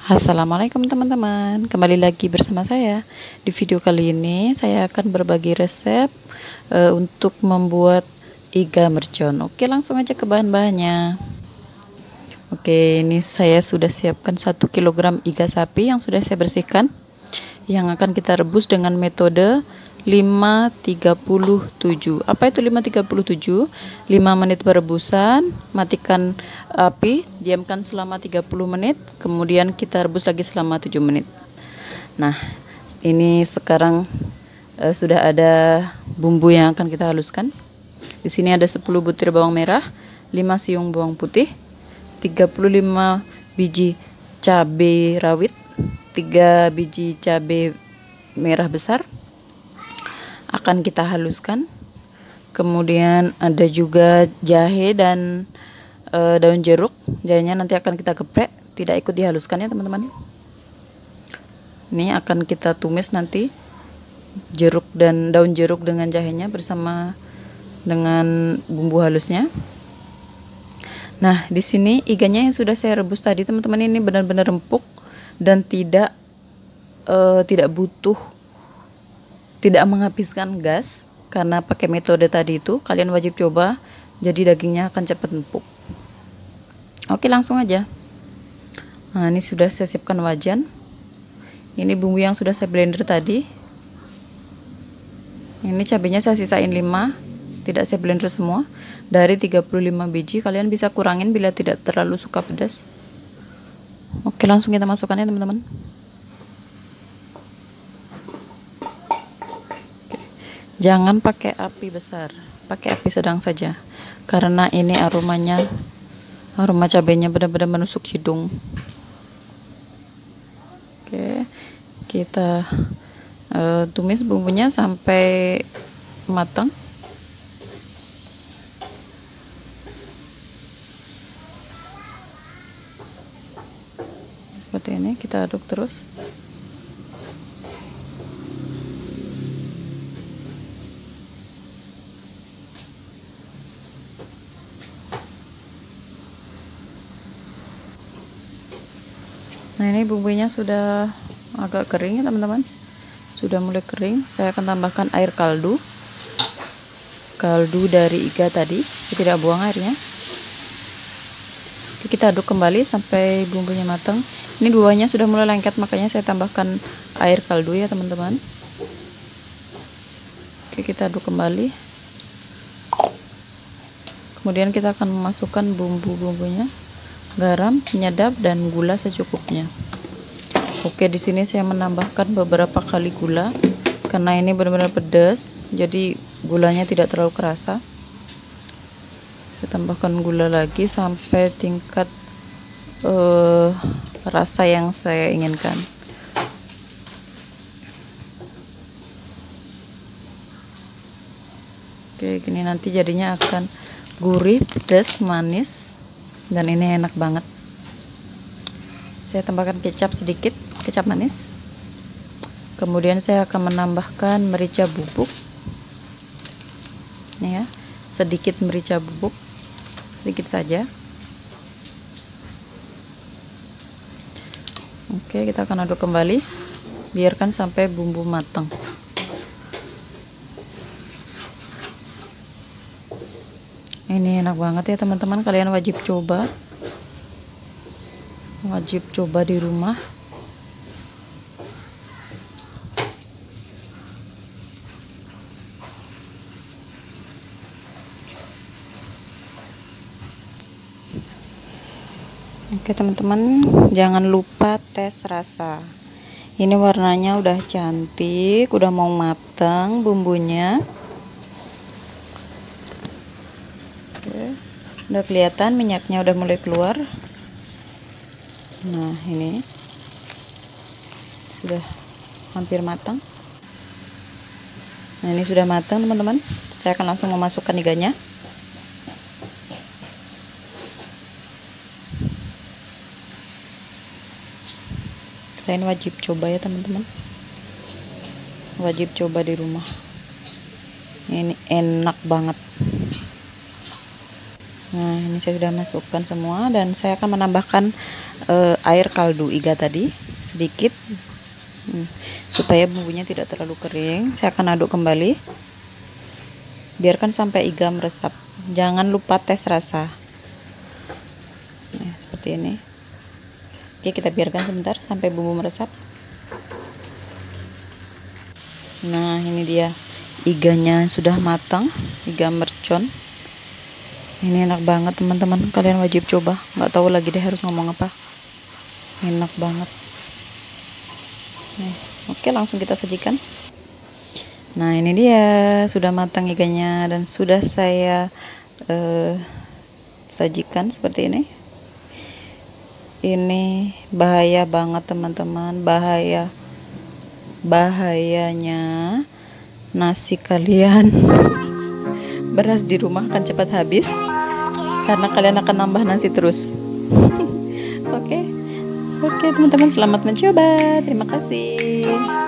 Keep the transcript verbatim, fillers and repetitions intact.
Assalamualaikum teman-teman, kembali lagi bersama saya. Di video kali ini saya akan berbagi resep uh, untuk membuat iga mercon. Oke, langsung aja ke bahan-bahannya. Oke, ini saya sudah siapkan satu kilogram iga sapi yang sudah saya bersihkan, yang akan kita rebus dengan metode lima tiga puluh tujuh. Apa itu lima tiga puluh tujuh? lima menit perebusan, matikan api, diamkan selama tiga puluh menit, kemudian kita rebus lagi selama tujuh menit. Nah, ini sekarang uh, sudah ada bumbu yang akan kita haluskan. Di sini ada sepuluh butir bawang merah, lima siung bawang putih, tiga puluh lima biji cabai rawit, tiga biji cabai merah besar akan kita haluskan. Kemudian ada juga jahe dan e, daun jeruk. Jahenya nanti akan kita geprek, tidak ikut dihaluskan ya teman-teman. Ini akan kita tumis nanti jeruk dan daun jeruk dengan jahenya bersama dengan bumbu halusnya. Nah, di sini iganya yang sudah saya rebus tadi teman-teman, ini benar-benar empuk dan tidak e, tidak butuh tidak menghabiskan gas. Karena pakai metode tadi itu, kalian wajib coba, jadi dagingnya akan cepat empuk. Oke, langsung aja. Nah, ini sudah saya siapkan wajan. Ini bumbu yang sudah saya blender tadi. Ini cabenya saya sisain lima, tidak saya blender semua. Dari tiga puluh lima biji, kalian bisa kurangin bila tidak terlalu suka pedas. Oke, langsung kita masukkan ya teman-teman. Jangan pakai api besar, pakai api sedang saja, karena ini aromanya, aroma cabenya benar-benar menusuk hidung. Oke, kita uh, tumis bumbunya sampai matang. Seperti ini, kita aduk terus. Nah, ini bumbunya sudah agak kering ya teman-teman, sudah mulai kering. Saya akan tambahkan air kaldu kaldu dari iga tadi, saya tidak buang airnya. Oke, kita aduk kembali sampai bumbunya matang. Ini buahnya sudah mulai lengket, makanya saya tambahkan air kaldu ya teman-teman. Oke, kita aduk kembali. Kemudian kita akan memasukkan bumbu-bumbunya, garam, penyedap, dan gula secukupnya. Oke, di sini saya menambahkan beberapa kali gula karena ini benar-benar pedas, jadi gulanya tidak terlalu kerasa. Saya tambahkan gula lagi sampai tingkat uh, rasa yang saya inginkan. Oke, gini nanti jadinya akan gurih, pedas, manis, dan ini enak banget. Saya tambahkan kecap sedikit, kecap manis. Kemudian saya akan menambahkan merica bubuk. Ini ya, sedikit merica bubuk, sedikit saja. Oke, kita akan aduk kembali, biarkan sampai bumbu matang. Ini enak banget ya teman-teman, kalian wajib coba. Wajib coba di rumah. Oke teman-teman, jangan lupa tes rasa. Ini warnanya udah cantik, udah mau matang bumbunya. Oke, udah kelihatan minyaknya udah mulai keluar. Nah, ini sudah hampir matang. Nah, ini sudah matang teman-teman. Saya akan langsung memasukkan iganya. Kalian wajib coba ya teman-teman, wajib coba di rumah. Ini enak banget. Nah, ini saya sudah masukkan semua dan saya akan menambahkan uh, air kaldu iga tadi sedikit, hmm, supaya bumbunya tidak terlalu kering. Saya akan aduk kembali, biarkan sampai iga meresap. Jangan lupa tes rasa. Nah, seperti ini. Oke, kita biarkan sebentar sampai bumbu meresap. Nah, ini dia iganya sudah matang, iga mercon. Ini enak banget teman-teman, kalian wajib coba. Nggak tahu lagi deh harus ngomong apa. Enak banget. Nih, oke, langsung kita sajikan. Nah, ini dia sudah matang iganya dan sudah saya uh, sajikan seperti ini. Ini bahaya banget teman-teman, bahaya. Bahayanya nasi kalian beras di rumah akan cepat habis karena kalian akan nambah nasi terus. Oke, oke teman-teman, selamat mencoba. Terima kasih.